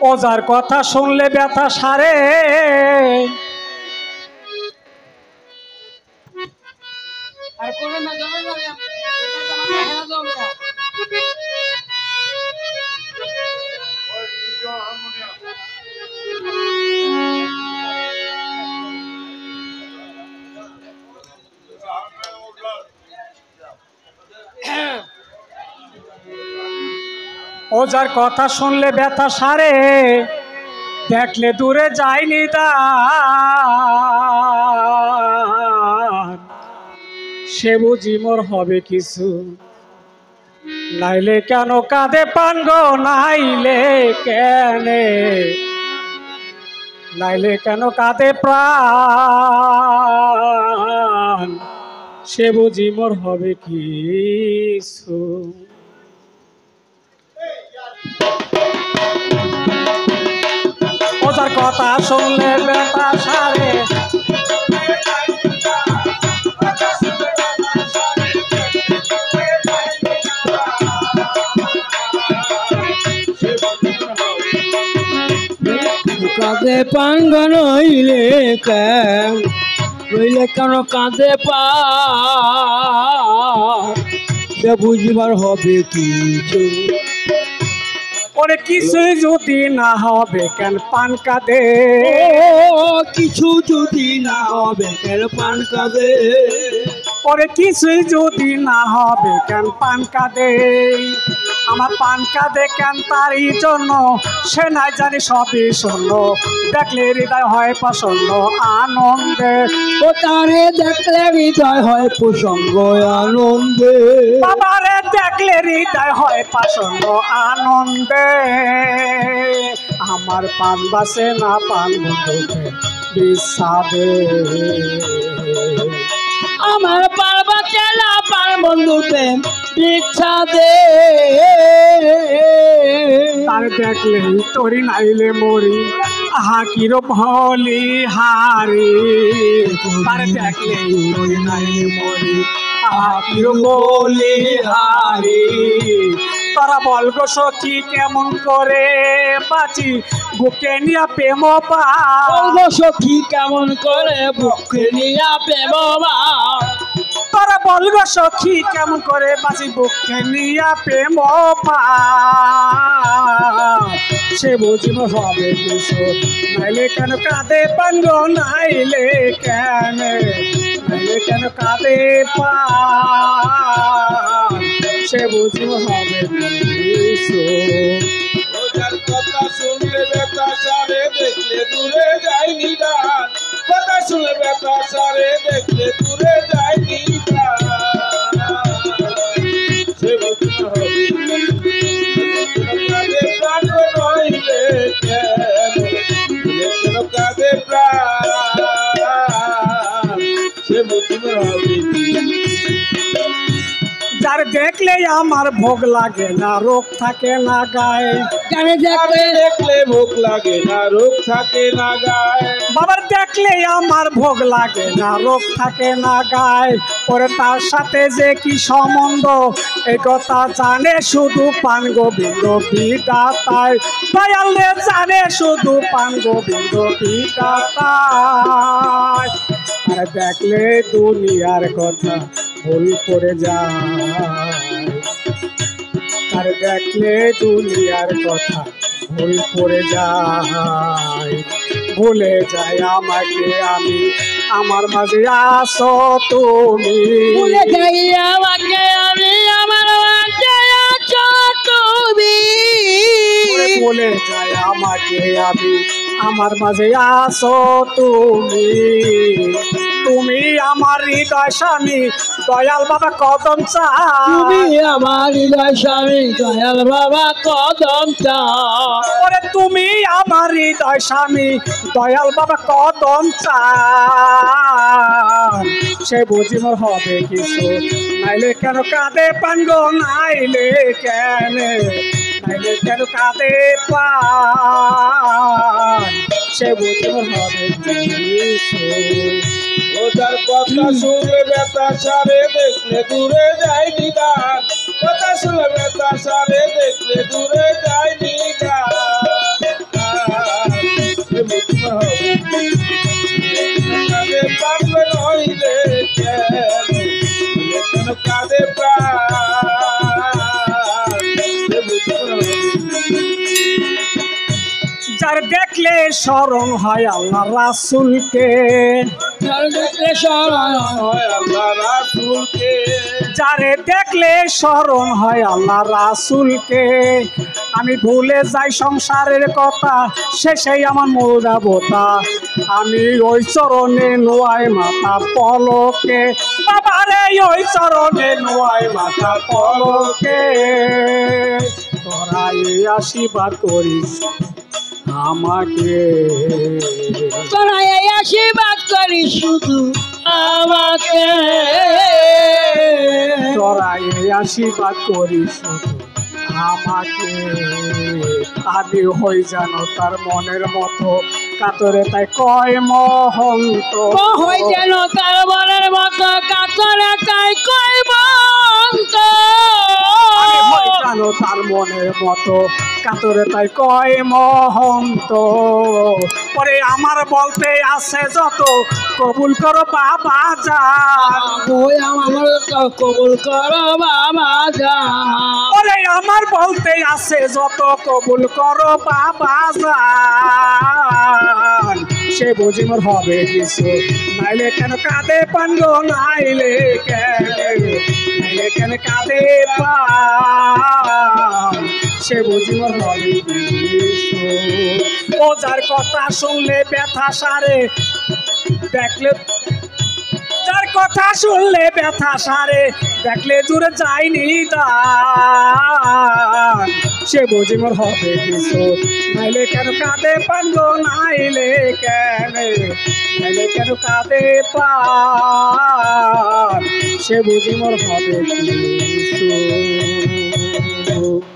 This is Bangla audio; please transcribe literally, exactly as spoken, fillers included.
ওজার কথা শুনলে ব্যথা সারে আর করে না যাবে না এটা জানা হেরা যাও না ওজার কথা শুনলে ব্যথা সারে দেখলে দূরে যায়নি তা সে বুঝি মোর হবে কিছু নাইলে কেন কাঁদে পাঙ্গ নাইলে কেনে নাইলে কেন কাঁদে প্রাণ সে বুঝি মোর হবে কিছু ওজার কথা শুনলে ব্যথা সারে কাঁদে পাঙ্গন হইলে কেন রইলে কেন কাঁদে পা সে বুঝবার হবে কিছু ওরে কিছুই যদি না হবে কেন পান কাঁদে কিছু যদি না হবে কেন পান কাঁদে ওরে কিছুই যদি না হবে কেন পান কাঁদে আমার পান কাঁদে কেন তারই জন্য সে নাই জানি সবই শূন্য দেখলে হৃদয় হয় প্রসন্ন আনন্দে ও তারে দেখলে হৃদয় হয় প্রসঙ্গ আনন্দে বাবারে দেখলে হৃদয় হয় প্রসন্ন আনন্দে আমার পান বাসে না পান বন্ধুকে বিষাদে আমার পারবা চেলা পার বন্ধুতে ইচ্ছা দে তার দেখলেই তোরি নাইলে মরি আহা কিরম হলি হারি তার দেখলেই তোরি নাইলে মরি আহা কিরম হলি হারি তারা বল গো সখী কেমন করে বাঁচি বুকে নিয়া প্রেম পা বলবো সখী কেমন করে বুকে নিয়া প্রেম তারা বল গো সখী কেমন করে বাঁচি বুকে নিয়া প্রেম পা সে বুঝিব হবে কিছু নাইলে কেন কাঁদে পাঙ্গ নাইলে কেন নাইলে কেন কাঁদে পা সে বুঝিব হবে কিছু ওজার কথা শুনলে ব্যথা সারে দেখলে দূরে যায় নিদান কথা শুনলে ব্যথা সারে দেখলে দূরে যায় নিদান সে বুঝতে হবে কাঁদে প্রাণ নইলে কেন কাঁদে প্রাণ সে বুঝতে হবে যার দেখলে আমার ভোগ লাগে না রোগ থাকে না গায়ে জানে দেখলে দেখলে ভোগ লাগে না রোগ থাকে না গায়ে বাবার দেখলে আমার ভোগ লাগে না রোগ থাকে না গায়ে পরে তার সাথে যে কি সম্বন্ধ এই কথা জানে শুধু পান গোবিন্দ বিধাতায় দয়ালে জানে শুধু পান গোবিন্দ বিধাতায় আর দেখলে দুনিয়ার কথা ভুল করে যায় আর দেখলে দুনিয়ার কথা ভুল করে যায় ভুলে যায় আমাকে আমি আমার মাঝে আসো তুমি ভুলে যাই আমাকে আমি আমার মাঝে আছো তুমি ভুলে যায় আমাকে আমি আমার মাঝে আসো তুমি তুমি আমার হৃদয় স্বামী দয়াল বাবা কদম চা তুমি আমার হৃদয় স্বামী দয়াল বাবা কদম চা ওরে তুমি আমার হৃদয় স্বামী দয়াল বাবা কদম চা সে বুঝিব হবে কিছু নাইলে কেন কাঁদে পাঙ্গ নাইলে কেন নাইলে কেন কাঁদে পান সে বুঝিব হবে কিছু ওজার কথা শুনলে ব্যথা সারে দেখলে দূরে যায় নিদান কথা শুনলে ব্যথা সারে দেখলে দূরে যায় নিদান দেখলে স্মরণ হয় আল্লাহ রাসূলকে, যারে দেখলে স্মরণ হয় আল্লাহ রাসূলকে, যারে দেখলে স্মরণ হয় আল্লাহ রাসূলকে। আমি ভুলে যাই সংসারের কথা, শেষেই আমার মূল দেবতা। আমি ওই চরণে নোয়াই মাথা পলকে, বাবারে ওই চরণে নোয়াই মাথা পলকে। তোরা এই আশীর্বাদ করিস আমাকে, তোরা এই আশীর্বাদ করিস শুধু আমাকে, তোরা এই আশীর্বাদ করিস শুধু আমাকে। আমি হই জানো তার মনের মতো কাতরে, তাই কয় মহন্ত। হই যেন তার মনের মতো কাতরে, তাই কয় মহন্ত। আমি হই জানো তার মনের মতো কাতরে, তাই কয় মহন্ত। পরে আমার বলতে আছে যত কবুল করো বাবা যান, ওই আমার কবুল করো বাবা যান। ওরে আমার বলতে আছে যত কবুল করো বাবা যান। সে বুঝি মোর হবে কিছু, নাইলে কেন কাঁদে পান্ড, নাইলে কেন নাইলে কেন কাঁদে পান। সে বুঝি মোর হবে কিছু। ও যার কথা শুনলে ব্যথা সারে, দেখলে যার কথা শুনলে ব্যথা সারে, দেখলে দূরে যায়নি দান। সে বুঝি মোর হবে কিছু, নাইলে কেন কাঁদে পান্ড, নাইলে কেন নাইলে কেন কাঁদে পান। সে বুঝি মোর হবে কিছু।